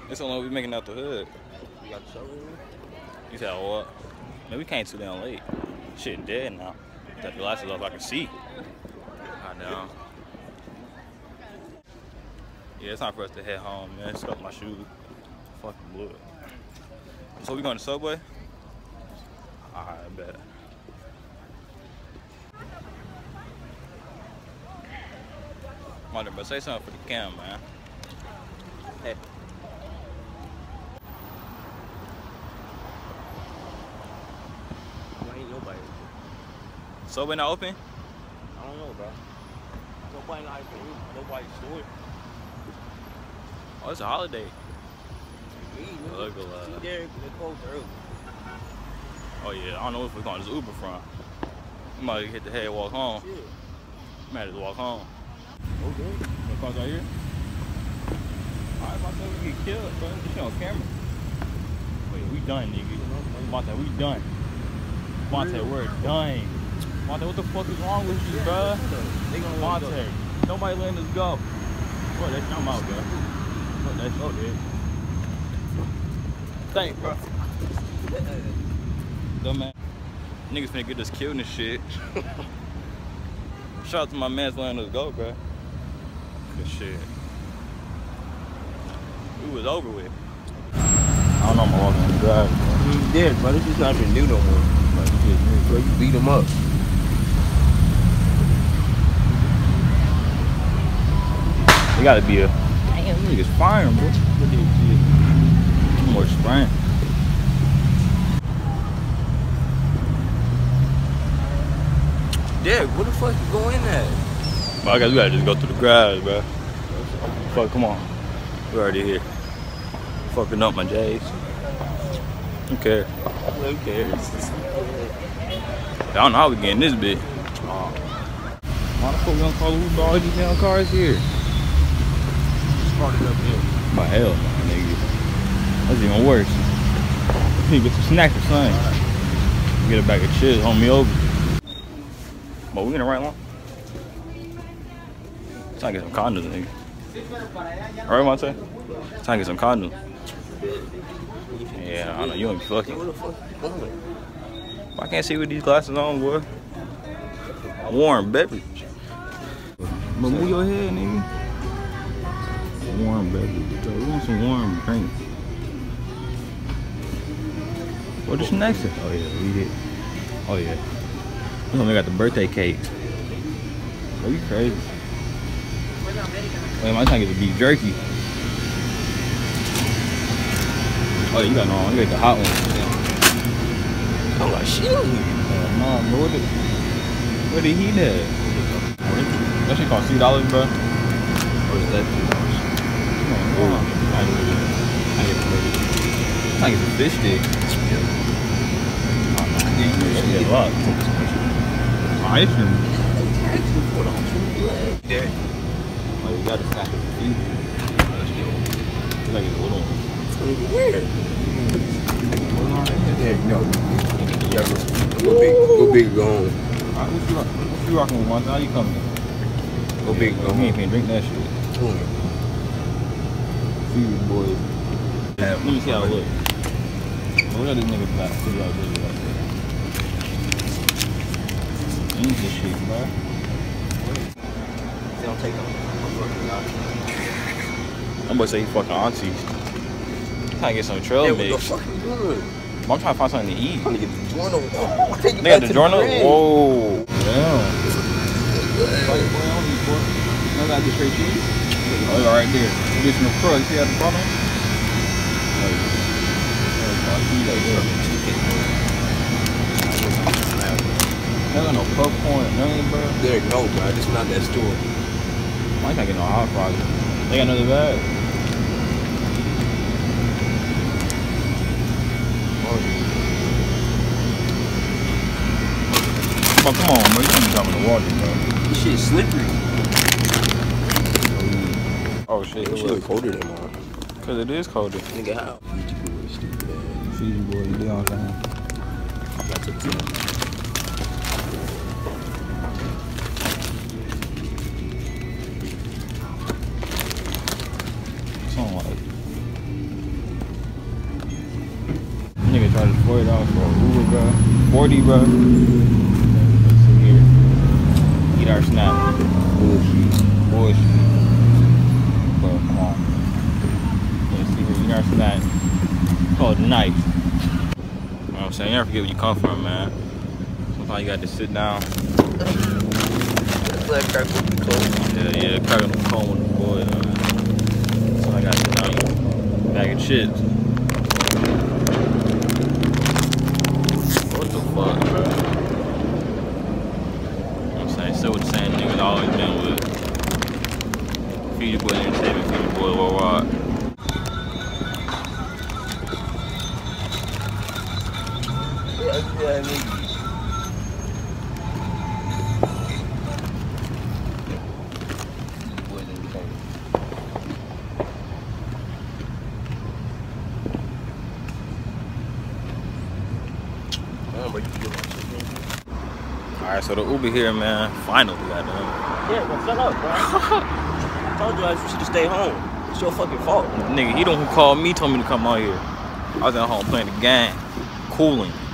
It's only we making out the hood. You got the shovel in there? You said what? Man, we came too damn late. Shit dead now. Take the glasses off, I can see. Hot down. Yeah, it's time for us to head home, man. Stuck my shoes. Fucking blew it. So we going to Subway? Alright, I bet. Wonder, but say something for the cam, man. Hey. Why ain't nobody? Subway not open? I don't know, bro. Nobody not open. Nobody's store. Oh, it's a holiday. Look at there, they closed early. Oh yeah, I don't know if we're going to Uber from. We might hit the head walk home. Shit. Might just walk home. Okay. The cars right here? Alright, about that we get killed, bro. This shit on camera. Wait, we done, nigga. Monte, we done. Monte, we're done. Monte, what the fuck is wrong with you, bro? Monte, nobody letting us go. Bro, that's I'm out, bro. Bro, that's so dead. Thanks, bro. Dumbass. Niggas finna get us killed and shit. Shout out to my mans letting us go, bro. Good shit. We was over with. I don't know, I'm walking on the drive. He's dead, bro. This is not even new no more. Like, you just new, Bro, you beat him up. They gotta be a. Damn, niggas firing, bro. Look at this shit. More spraying. Derek, where the fuck you go in at? Well, I guess we gotta just go through the garage, bro. Fuck, come on. We already here. Fucking up my J's. Who cares? Who cares? I don't know how we getting this bit. Why the fuck we gonna call Uber all these damn cars here? Started up here. My hell, no, nigga. That's even worse. We need to get some snacks or something. Get a bag of chips, hold me over. But we in the right line. Trying to get some condoms, nigga. Alright, Monte? Trying to get some condoms. Yeah, I don't know, you ain't be fucking. Where the fuck you going? I can't see with these glasses on, boy. Warm beverage. But move your head, nigga. Warm beverage. We want some warm drink. What is next? Oh yeah, we did. Oh yeah. We only got the birthday cake. Oh, you crazy? Wait, am I trying to get the beef jerky? Oh, you got no, you got the hot one. I'm like, shit. No, bro, what did he do? That shit cost $2, bro. Or is that Come on, I get some fish stick. That's a lot. Ice cream. Derek? Oh, you got a snack of feet. It's like a little one. Where? Derek, no. Go big, go home. Alright, what you rocking with, Monte? How you coming? Go big, go home. You ain't finna drink that shit. See you, boys. Let me see how it looks. Look at this nigga black. See how it looks like that. Use this shit, bro. They don't take them. I'm about to say he fucking aunties. Trying to get some trail What the mix. fuck you doing? I'm trying to find something to eat. I'm trying to get the journal. Oh, take it They got back the to journal? crib. Whoa. Damn. Boy, I don't eat pork. You know that just straight cheese? Oh, yeah, right there. Get some crust. See at the bottom? They got no popcorn, nothing, bro. Derek, no, bro. This is not that store. I can't get no hot fries. They got another bag. Oh, come on, bro. You can't be dropping the water, bro. This shit's slippery. Oh, shit. This shit colder than mine. Because it is colder. Nigga, how? Fiji boy, stupid ass. Fiji boy, you know what I'm saying? I took 10. Something like charging $40 for an Uber, bro. 40, bro. Let's see here. Eat our snap. Bullshit. Bro, come on. Let's see here. Eat our snack. Oh, nice. You know what I'm saying? You never forget where you come from, man. Sometimes you got to sit down. Let crack with the cold. Yeah, cracking the cold with the boy, man. So I got to sit down, eat a bag of chips. What the fuck, bro? You know what I'm saying? Still with the same niggas always been with. Feed your boy entertainment, feed your boy worldwide. Yeah, nigga. Alright, so the Uber here, man. Finally, goddamn. Yeah, well, shut up, bro. I told you you should have stayed home. It's your fucking fault. Nigga, he the one who called me, told me to come out here. I was at home playing the game, cooling.